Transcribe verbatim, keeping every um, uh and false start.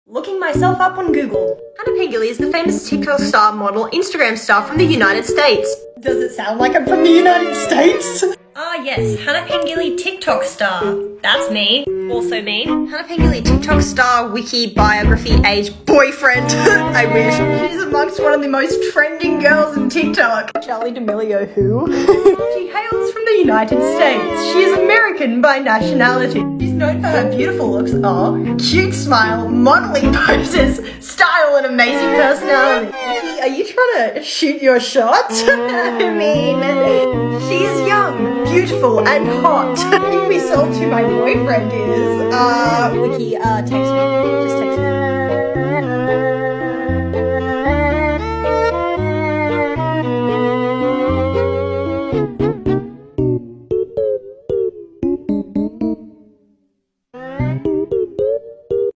Looking myself up on Google. Hannah Pengilly is the famous TikTok star, model, Instagram star from the United States. Does it sound like I'm from the United States? Ah yes, Hannah Pengilly TikTok star. That's me. Also me. Hannah Pengilly TikTok star, wiki, biography, age, boyfriend. I wish. She's amongst one of the most trending girls in TikTok. Charli D'Amelio who? She hails from the United States. She is American by nationality. She's known for her beautiful looks, oh, cute smile, modeling poses, style and amazing personality. Wiki, are you trying to shoot your shot? I mean, she is young, beautiful and hot. If we solved who my boyfriend is, uh, Wiki, uh, text me. Just